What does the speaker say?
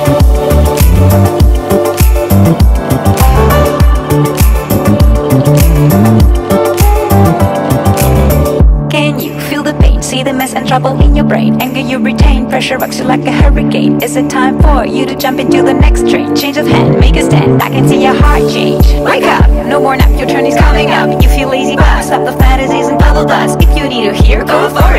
Can you feel the pain? See the mess and trouble in your brain. Anger you retain, pressure rocks you like a hurricane. Is it time for you to jump into the next train? Change of hand, make a stand, I can see your heart change. Wake up, no more nap, your turn is coming up. You feel lazy, but stop the fantasies and bubble dust. If you need to hear, go for it.